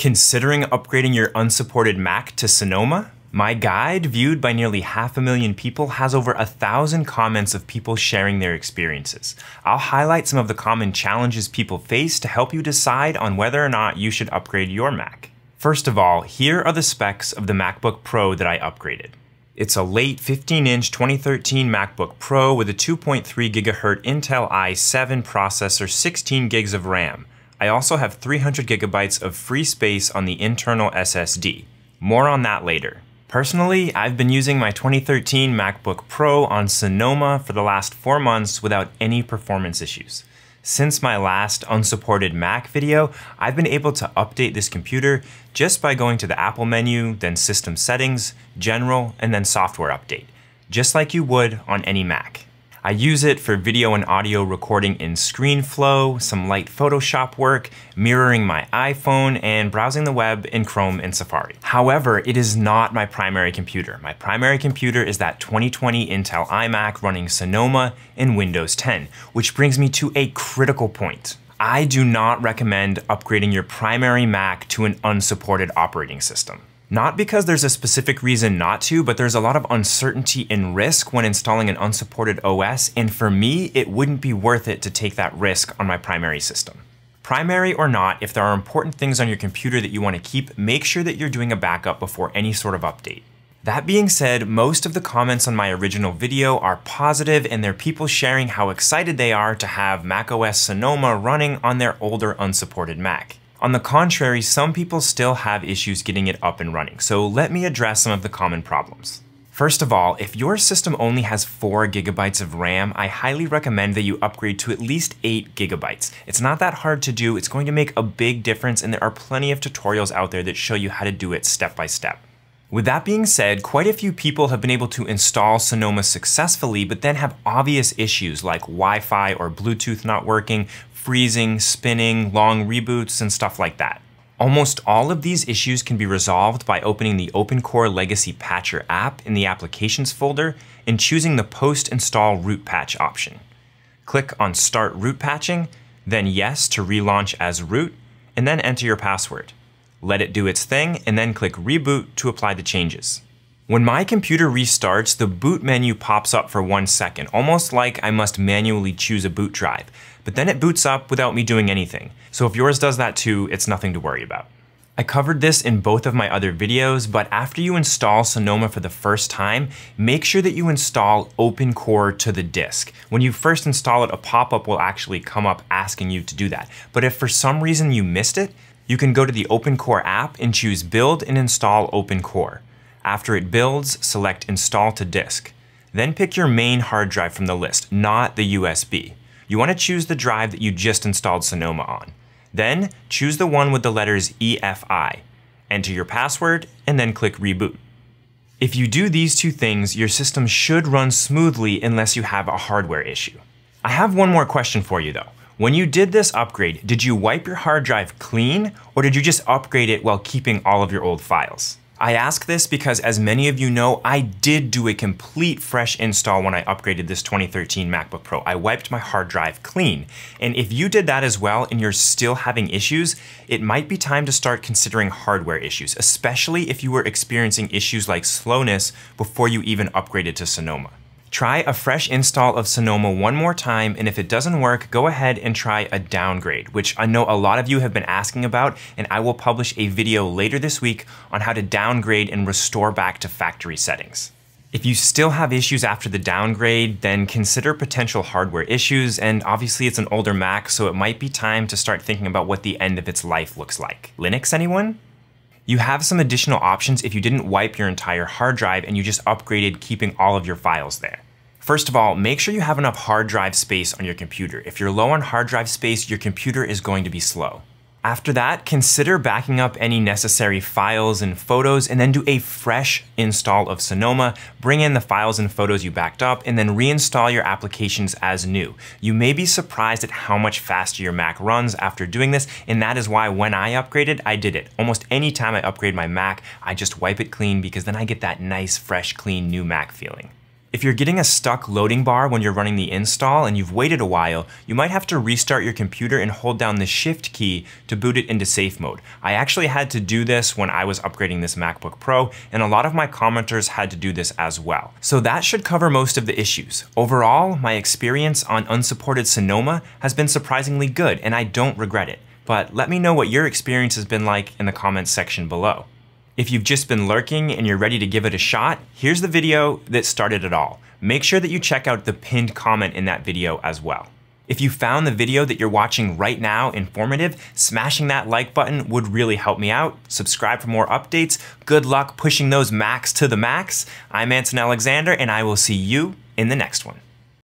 Considering upgrading your unsupported Mac to Sonoma? My guide, viewed by nearly 500,000 people, has over 1,000 comments of people sharing their experiences. I'll highlight some of the common challenges people face to help you decide on whether or not you should upgrade your Mac. First of all, here are the specs of the MacBook Pro that I upgraded. It's a late 15-inch 2013 MacBook Pro with a 2.3 GHz Intel i7 processor, 16 gigs of RAM. I also have 300 gigabytes of free space on the internal SSD. More on that later. Personally, I've been using my 2013 MacBook Pro on Sonoma for the last 4 months without any performance issues. Since my last Unsupported Mac video, I've been able to update this computer just by going to the Apple menu, then System Settings, General, and then Software Update, just like you would on any Mac. I use it for video and audio recording in ScreenFlow, some light Photoshop work, mirroring my iPhone, and browsing the web in Chrome and Safari. However, it is not my primary computer. My primary computer is that 2020 Intel iMac running Sonoma in Windows 10, which brings me to a critical point. I do not recommend upgrading your primary Mac to an unsupported operating system. Not because there's a specific reason not to, but there's a lot of uncertainty and risk when installing an unsupported OS, and for me, it wouldn't be worth it to take that risk on my primary system. Primary or not, if there are important things on your computer that you want to keep, make sure that you're doing a backup before any sort of update. That being said, most of the comments on my original video are positive, and they're people sharing how excited they are to have macOS Sonoma running on their older unsupported Mac. On the contrary, some people still have issues getting it up and running, so let me address some of the common problems. First of all, if your system only has 4 gigabytes of RAM, I highly recommend that you upgrade to at least 8 gigabytes. It's not that hard to do, it's going to make a big difference, and there are plenty of tutorials out there that show you how to do it step by step. With that being said, quite a few people have been able to install Sonoma successfully, but then have obvious issues like Wi-Fi or Bluetooth not working, freezing, spinning, long reboots, and stuff like that. Almost all of these issues can be resolved by opening the OpenCore Legacy Patcher app in the Applications folder and choosing the Post-Install Root Patch option. Click on Start Root Patching, then Yes to relaunch as root, and then enter your password. Let it do its thing, and then click Reboot to apply the changes. When my computer restarts, the boot menu pops up for 1 second, almost like I must manually choose a boot drive. But then it boots up without me doing anything. So if yours does that too, it's nothing to worry about. I covered this in both of my other videos, but after you install Sonoma for the first time, make sure that you install OpenCore to the disk. When you first install it, a pop-up will actually come up asking you to do that. But if for some reason you missed it, you can go to the OpenCore app and choose Build and Install OpenCore. After it builds, select Install to Disk. Then pick your main hard drive from the list, not the USB. You want to choose the drive that you just installed Sonoma on. Then choose the one with the letters EFI. Enter your password and then click Reboot. If you do these two things, your system should run smoothly unless you have a hardware issue. I have one more question for you though. When you did this upgrade, did you wipe your hard drive clean, or did you just upgrade it while keeping all of your old files? I ask this because, as many of you know, I did do a complete fresh install when I upgraded this 2013 MacBook Pro. I wiped my hard drive clean. And if you did that as well and you're still having issues, it might be time to start considering hardware issues, especially if you were experiencing issues like slowness before you even upgraded to Sonoma. Try a fresh install of Sonoma one more time, and if it doesn't work, go ahead and try a downgrade, which I know a lot of you have been asking about, and I will publish a video later this week on how to downgrade and restore back to factory settings. If you still have issues after the downgrade, then consider potential hardware issues, and obviously it's an older Mac, so it might be time to start thinking about what the end of its life looks like. Linux, anyone? You have some additional options if you didn't wipe your entire hard drive and you just upgraded keeping all of your files there. First of all, make sure you have enough hard drive space on your computer. If you're low on hard drive space, your computer is going to be slow. After that, consider backing up any necessary files and photos, and then do a fresh install of Sonoma. Bring in the files and photos you backed up, and then reinstall your applications as new. You may be surprised at how much faster your Mac runs after doing this, and that is why when I upgraded, I did it. Almost any time I upgrade my Mac, I just wipe it clean because then I get that nice, fresh, clean, new Mac feeling. If you're getting a stuck loading bar when you're running the install and you've waited a while, you might have to restart your computer and hold down the Shift key to boot it into safe mode. I actually had to do this when I was upgrading this MacBook Pro, and a lot of my commenters had to do this as well. So that should cover most of the issues. Overall, my experience on Unsupported Sonoma has been surprisingly good, and I don't regret it. But let me know what your experience has been like in the comments section below. If you've just been lurking and you're ready to give it a shot, here's the video that started it all. Make sure that you check out the pinned comment in that video as well. If you found the video that you're watching right now informative, smashing that like button would really help me out. Subscribe for more updates. Good luck pushing those Macs to the max. I'm Anton Alexander, and I will see you in the next one.